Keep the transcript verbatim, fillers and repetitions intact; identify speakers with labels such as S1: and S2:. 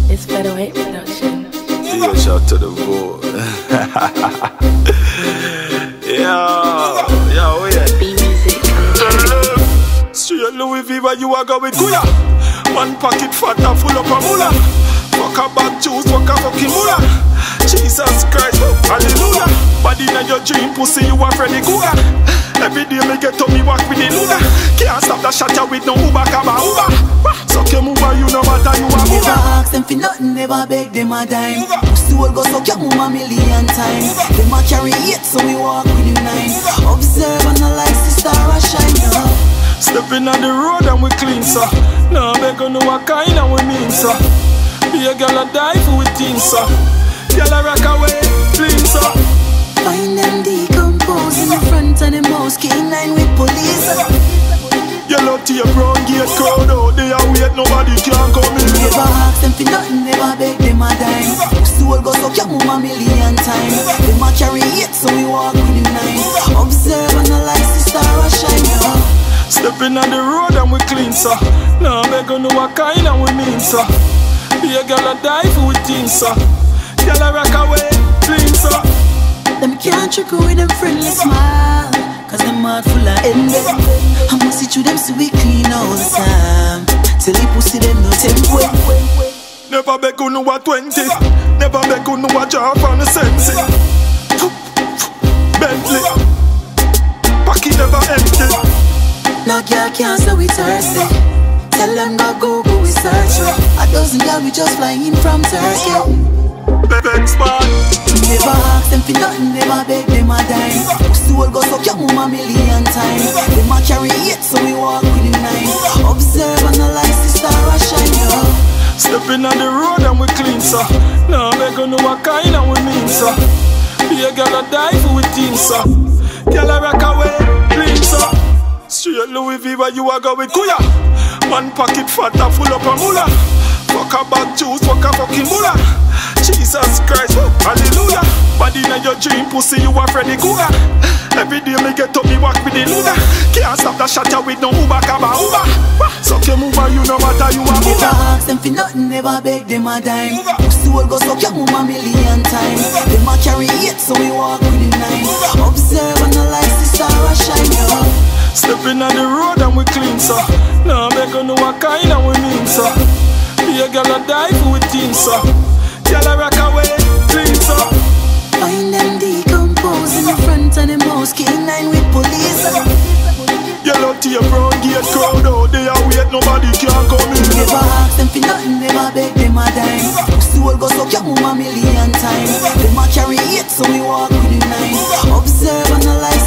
S1: It's Featherweight Production.
S2: Yeah, shout to the boy. Yo, yo, yeah.
S1: B music.
S2: Straight Louis V, where you are going, Kuya. One pocket fat and full up a moolah. Fuck a bag juice, fuck a fucking moolah. Jesus Christ, oh, hallelujah. Body in your dream, pussy, you are Freddy Cougar. Every day me get up, me walk with the Luna. Can't stop the shot with no Uber, Kaba Uber. Suck your mover, you no matter, you a mover.
S3: Never ask them for nothing, never beg them a dime. Pussy will go suck your move a million times. Them a carry it, so we walk with you nine. Observe and I like the star a shine up.
S2: Stepping on the road and we clean, sir. Now beg on what kind and we mean, sir. Be a girl a die for we team, sir. Girl a rock away, clean, sir.
S3: Find them decompose in the front of the mouse, King nine with police.
S2: Yellow tape round gate crowd out there wait, nobody can come in.
S3: Never ask them for nothing, never beg them a dime. Pussy will go suck your move a million times. Them a carry it, so we walk with you nine. Observe and I like the star a shine up.
S2: Stepping on the road and we clean, sir. Now beg on what kind and we mean, sir. Be a girl a die for we team, sir. Girl a rock away, clean, sir.
S3: Them can't trick with them friendly smile, cause them heart full of envy. I must see through them so we clean all the time. Till the pussy them no tempo.
S2: Never beg on no twenty. Never beg on no job on the sense. Bentley pocket never empty.
S3: No girl can't say we thirsty. Tell them go go go we search. A dozen girl we just flying from Turkey.
S2: Beg smart.
S3: Never ask them for nothing, never beg them a dime. Pussy will go suck your move a million times. Them a carry it, so we walk with you nine. Observe and I like the star a shine up.
S2: Stepping on the road and we clean, sir. Now beg on what kind and we mean, sir. Be a girl a die for we team, sir. Girl a rock away, clean, sir. Straight Louis V, where you are going, Kuya. One pocket fat and full up a moolah. Fuck a bag juice, fuck a fucking moolah. Jesus Christ, oh, hallelujah. Body in your dream, pussy, you are Freddy Cougar. Every day me get up, me walk with the Luna. Can't stop the shot with no Uber, Kaba Uber. Suck your mover, you no matter, you a mover.
S3: Never ask them for nothing, never beg them a dime. Pussy will go suck your move a million times. Them a carry it, so we walk with you nine. Observe and I like the star a shine up.
S2: Stepping on the road and we clean, sir. Now beg on what kind and we mean, sir. Be a girl a die for we team, sir. Girl a rock away, clean, sir.
S3: Find them decompose in the front of the mouse, King nine with police.
S2: Yellow tape round gate crowd out there wait, nobody can come in.
S3: Never ask them for nothing, never beg them a dime. Pussy will go suck your move a million times. Them a carry it, so we walk with you nine. Observe and I like